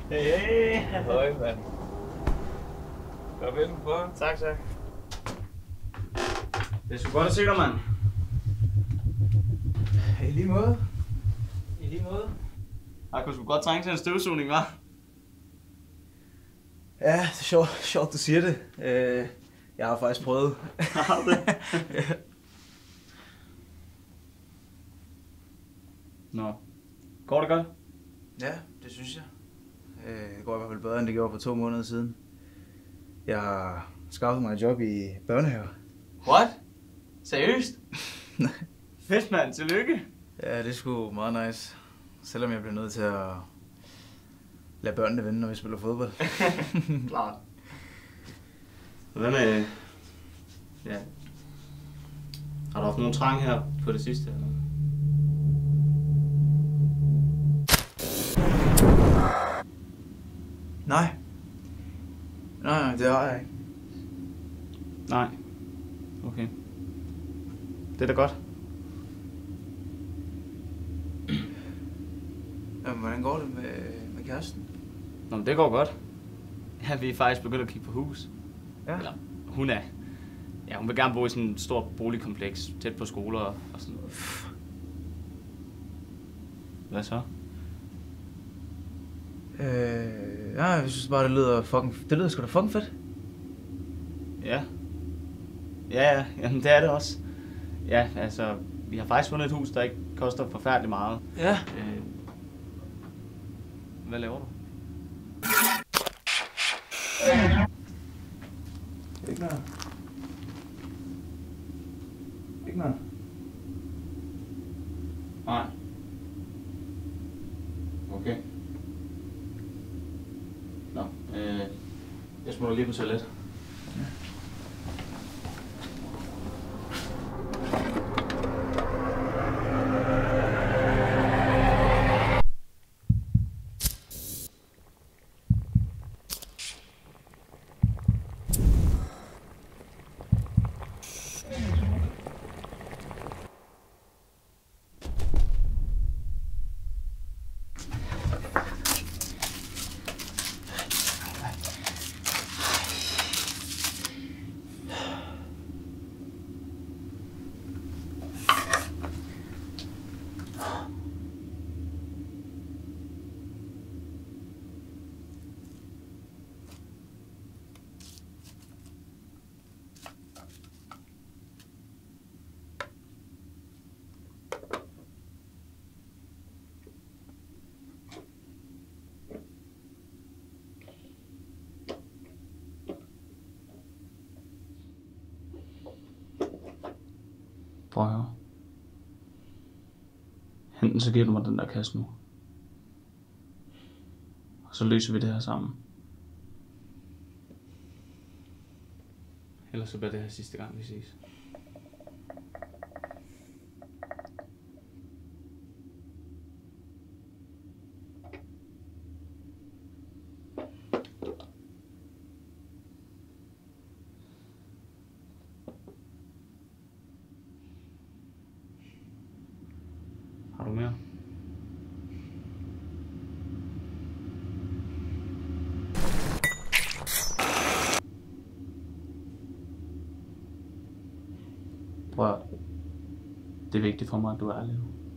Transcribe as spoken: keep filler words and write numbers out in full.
Hey, hey. Høj, mand. Kom indenfor. Tak, tak. Det er sgu godt at se dig, mand. I lige måde. I lige måde. Jeg kunne sgu godt trænge til en støvsugning, hva'? Ja, det er sjovt, sjovt du siger det. Øh, jeg har faktisk prøvet. Har du det? Ja. Nå. Går det godt? Ja, det synes jeg. Øh, det går i hvert fald bedre, end det gjorde for to måneder siden. Jeg har skaffet mig et job i børnehave. What? Seriøst? Fedt, mand. Tillykke. Ja, det er sgu meget nice. Selvom jeg bliver nødt til at lade børnene vinde, når vi spiller fodbold. Klart. Hvad med... Ja. Har du haft nogen trang her på det sidste, eller? Nej. Nej, nej, det har jeg ikke. Nej. Okay. Det er da godt. Jamen, hvordan går det med, med kæresten? Nå, men det går godt. Ja, vi er faktisk begyndt at kigge på hus. Ja. Eller, hun er. Ja, hun vil gerne bo i sådan et stort boligkompleks, tæt på skoler og sådan noget. Hvad så? Øh, ja, jeg synes bare, det lyder fucking... Det lyder sgu da fucking fedt. Ja. Ja, ja, jamen det er det også. Ja, altså, vi har faktisk fundet et hus, der ikke koster forfærdeligt meget. Ja. Øh, hvad laver du? Ikke noget. Ikke noget. Nej. Okay. Nå, øh, jeg smutter lige på toilet. Ja. Prøv at høre. Enten så giver du mig den der kasse nu. Og så løser vi det her sammen. Ellers så bliver det her sidste gang, vi ses. Har du mere? Prøv at... Det er vigtigt for mig, at du er ærlig nu.